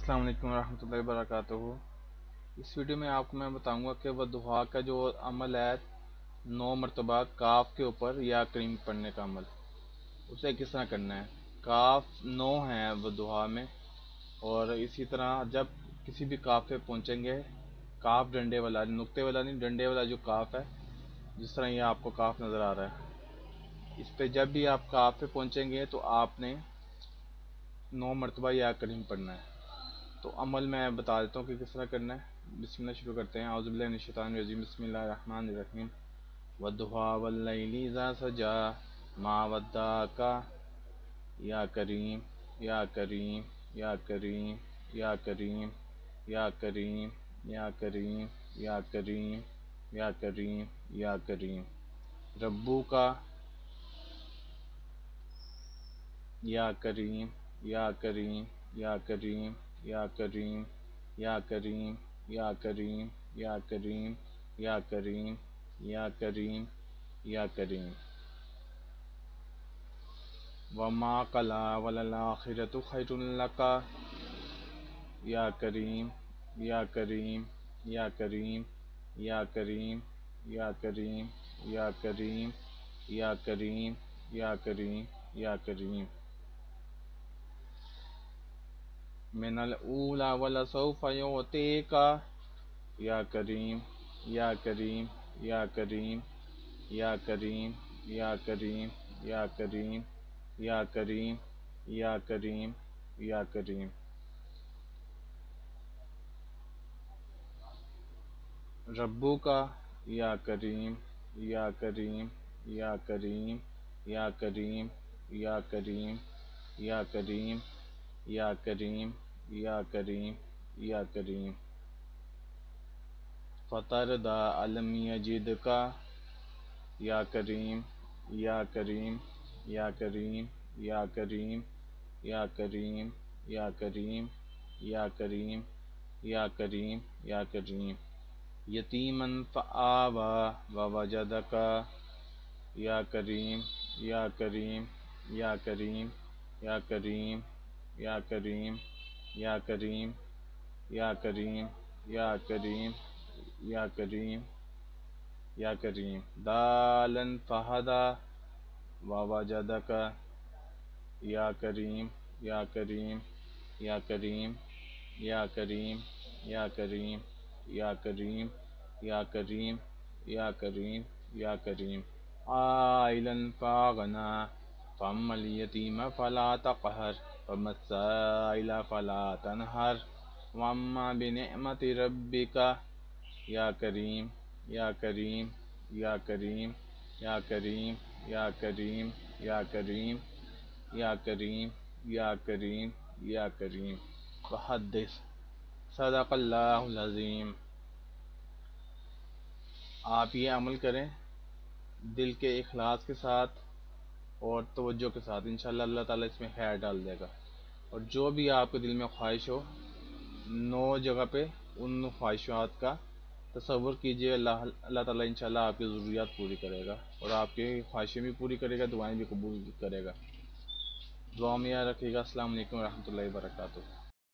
السلام علیکم ورحمۃ اللہ وبرکاتہ۔ اس ویڈیو میں آپ کو میں بتاؤں گا کہ ودعا کا جو عمل ہے 9 مرتبہ کاف کے اوپر یا کریم پڑھنے کا عمل، اسے کس طرح کرنا ہے۔ کاف 9 ہیں ودعا میں، اور اسی طرح جب کسی بھی کاف پہ پہنچیں گے، کاف ڈنڈے والا، نقطے والا نہیں، ڈنڈے والا جو کاف ہے، جس طرح یہ آپ کو کاف نظر آ رہا ہے، اس پہ جب بھی آپ کاف پہ پہنچیں گے تو آپ نے 9 مرتبہ یا کریم پڑھنا ہے۔ تو عمل میں بتا دیتا ہوں کہ کس طرح کرنا ہے۔ بسم اللہ شروع کرتے ہیں۔ اعوذ باللہ من الشیطان الرجیم، بسم اللہ الرحمن الرحیم۔ والضحیٰ واللیل اذا سجی ما ودعک یا کریم یا کریم یا کریم یا کریم یا کریم یا کریم یا کریم یا کریم یا کریم ربک یا کریم یا کریم یا کریم یا کریم یا کریم یا کریم یا کریم یا کریم یا کریم یا کریم وما قلا وللآخرۃ خیر لک یا کریم یا کریم یا کریم یا کریم یا کریم یا کریم یا کریم یا کریم یا کریم من الاولی ولسوف یعطیک یا کریم یا کریم یا کریم یا کریم یا کریم یا کریم یا کریم یا کریم یا کریم ربک یا کریم یا کریم یا کریم یا کریم یا کریم یا کریم یا کریم یا کریم یا کریم فترضی الم یجدک یا کریم یا کریم یا کریم یا کریم یا کریم یا کریم یا کریم یا کریم یا کریم یتیما فآوی ووجدک یا کریم یا کریم یا کریم یا کریم یا کریم یا کریم یا کریم یا کریم یا کریم یا کریم ضالا فہدی ووجدک یا کریم یا کریم یا کریم یا کریم یا کریم یا کریم یا کریم یا کریم یا کریم عائلا فاغنی فاما الیتیم فلا تقہر وأما السائل فلا تنہر واما بنعمت ربک یا کریم یا کریم یا کریم یا کریم یا کریم یا کریم یا کریم یا کریم یا کریم وحدث صدق اللہ العظیم۔ آپ یہ عمل کریں دل کے اخلاص کے ساتھ اور توجہ کے ساتھ، انشاءاللہ اللہ تعالیٰ اس میں خیر ڈال دے گا۔ اور جو بھی آپ کے دل میں خواہش ہو 9 جگہ پہ ان خواہشات کا تصور کیجئے، اللہ تعالیٰ انشاءاللہ آپ کی ضروریات پوری کرے گا، اور آپ کی خواہشیں بھی پوری کرے گا، دعائیں بھی قبول کرے گا۔ دعا میں یاد رکھیے گا۔ السلام علیکم ورحمۃ اللہ وبرکاتہ۔